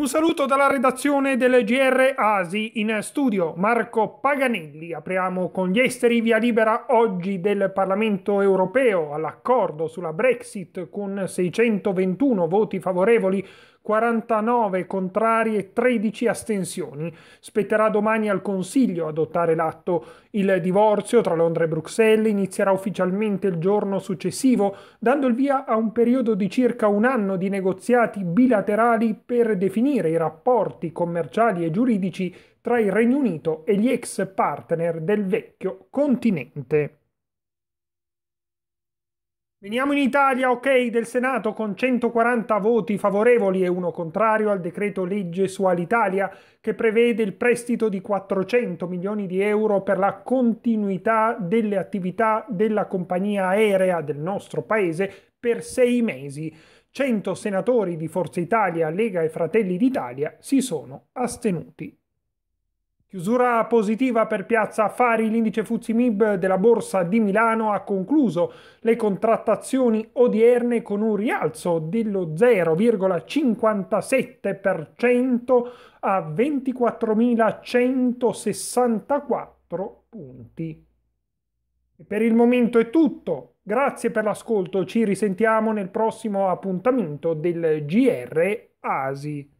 Un saluto dalla redazione del GR Asi, in studio Marco Paganelli. Apriamo con gli esteri, via libera oggi del Parlamento europeo all'accordo sulla Brexit con 621 voti favorevoli, 49 contrari e 13 astensioni. Spetterà domani al Consiglio adottare l'atto. Il divorzio tra Londra e Bruxelles inizierà ufficialmente il giorno successivo, dando il via a un periodo di circa un anno di negoziati bilaterali per definire i rapporti commerciali e giuridici tra il Regno Unito e gli ex partner del vecchio continente. Veniamo in Italia, ok, del Senato con 140 voti favorevoli e uno contrario al decreto legge su Alitalia che prevede il prestito di 400 milioni di euro per la continuità delle attività della compagnia aerea del nostro paese per 6 mesi. 100 senatori di Forza Italia, Lega e Fratelli d'Italia si sono astenuti. Chiusura positiva per Piazza Affari, l'indice FTSE MIB della Borsa di Milano ha concluso le contrattazioni odierne con un rialzo dello 0,57% a 24.164 punti. E per il momento è tutto. Grazie per l'ascolto, ci risentiamo nel prossimo appuntamento del GR Asi.